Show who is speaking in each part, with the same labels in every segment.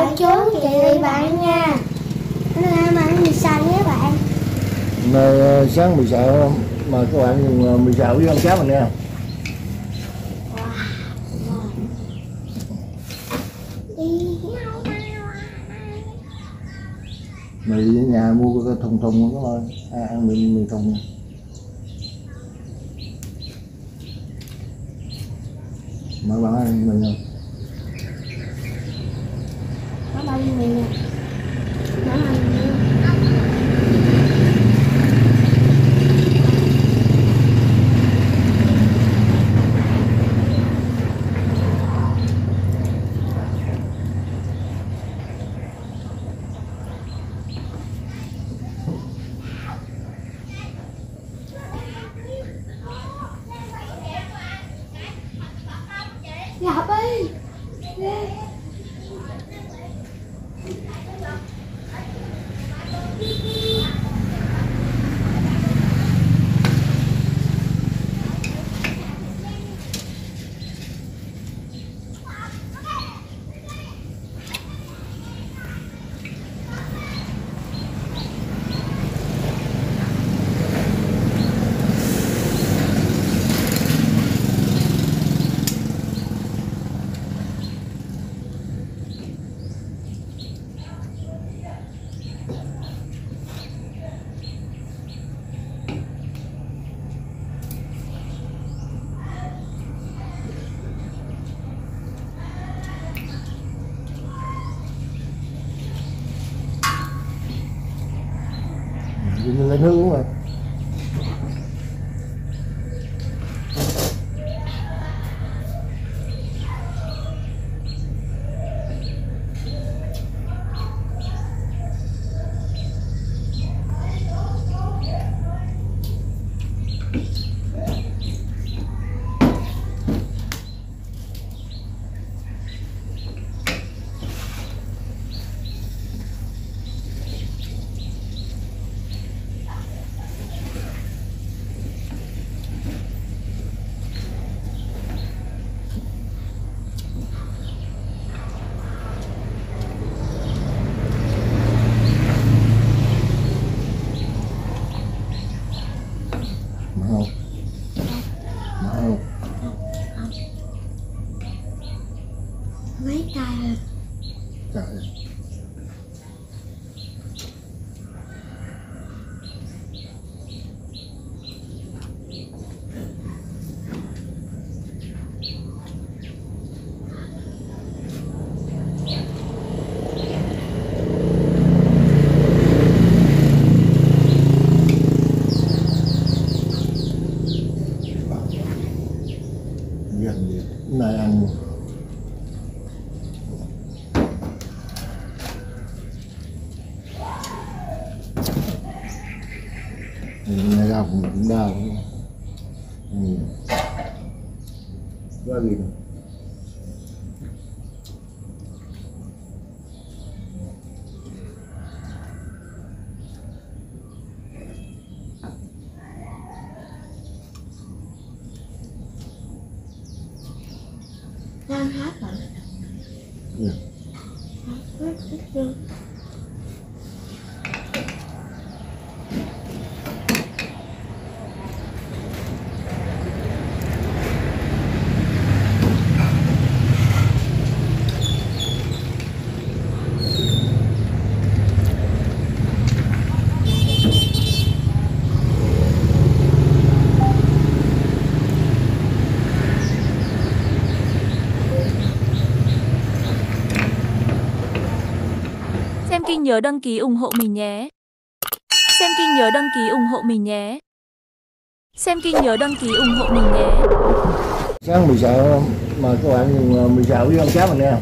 Speaker 1: chào chú chị bạn nha. Hôm nay em ăn mì xào với bạn.
Speaker 2: Nay sáng mì xào mà các bạn dùng mì xào với con cá mình nha. Mì ở nhà mua cái thùng thùng đó thôi, ăn mì thùng. Mời bạn ăn mì không?
Speaker 1: Nó bao nhiêu mì nè. Nó ăn nhiêu? Ngọc ơi.
Speaker 2: Mình lấy nước uống rồi. Không. Không.
Speaker 1: Mấy tay rồi.
Speaker 2: Trời. Gần gì này ăn này đau cũng đau quá gì đâu.
Speaker 1: Đang hát rồi.
Speaker 2: Yeah.
Speaker 1: Hát chưa?
Speaker 3: Xem kênh nhớ đăng ký ủng hộ mình nhé. Xem kênh nhớ đăng ký ủng hộ mình nhé. Xem kênh nhớ đăng ký ủng hộ mình nhé.
Speaker 2: Sáng mì xào mà các bạn dùng mì xào với con cá mình nha.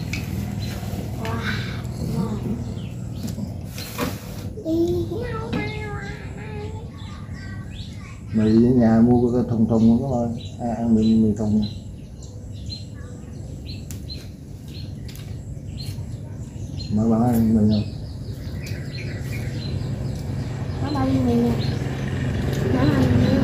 Speaker 2: Mì ở nhà mua cái thùng thùng đó thôi, ăn mì thùng. Mời bạn ăn mì không?
Speaker 1: Nó bao nhiêu mì nè. Nó ăn nhiêu?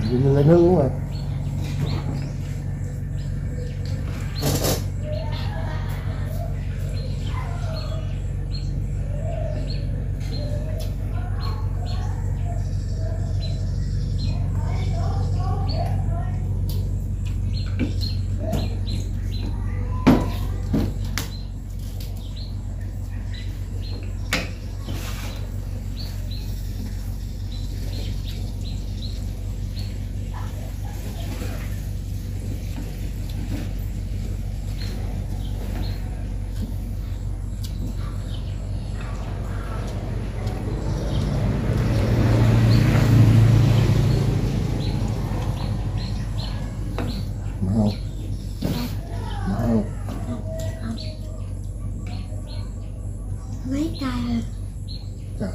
Speaker 2: Mình lên hương rồi. Không. Không.
Speaker 1: Mấy cài rồi.
Speaker 2: Trời.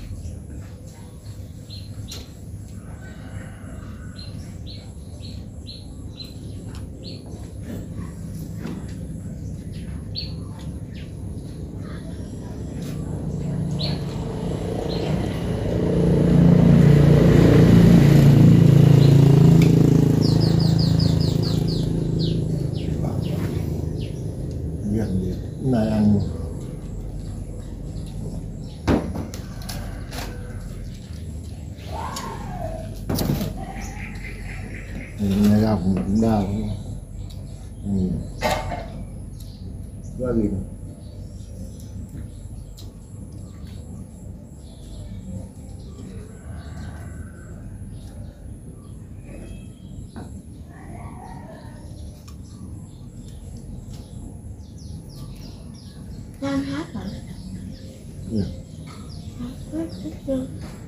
Speaker 2: Gần gì này ăn này đau cũng đau. Quá gì
Speaker 1: Đang hát rồi.
Speaker 2: yeah.
Speaker 1: Hát chưa?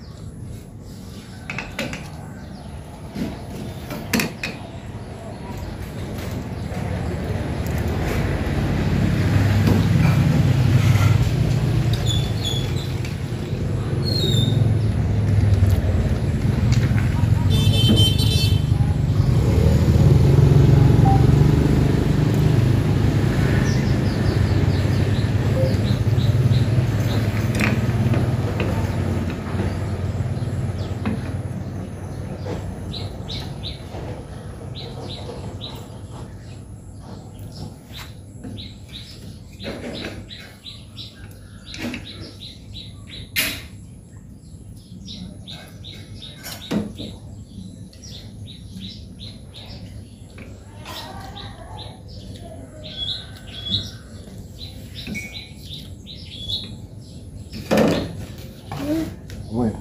Speaker 2: Ôi.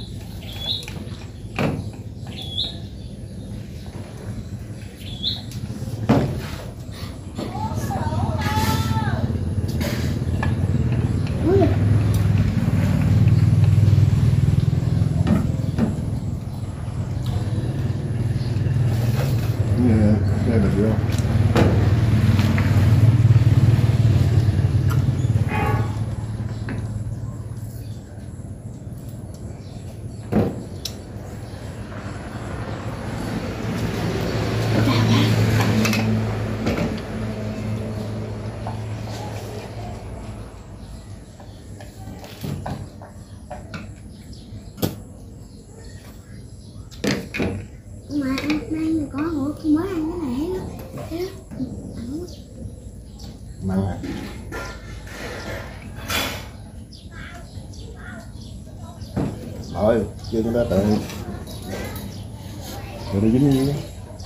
Speaker 2: Đây là gì không?
Speaker 1: Mà ăn đang có hổ mới ăn cái này đó. Thế đó.
Speaker 2: Mặn à? Thôi, chưa có đó tự rồi nó dính gì.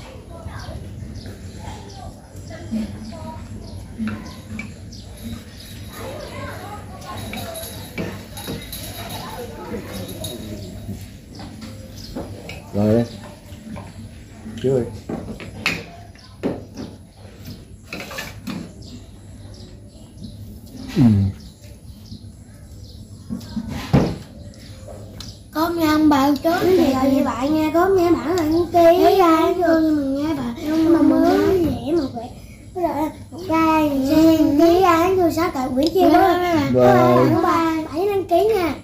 Speaker 2: Rồi chưa ơi.
Speaker 1: Cốm nha ông bà trước thì là như bạn nha, cốm nha bạn là ăn ký thế ra ăn cơm mình nha bà, nhưng mà mới dễ mà vậy cái rồi một gai sen ký ăn rồi sao cả quyển kia đó các bạn ba 7 đăng ký nha.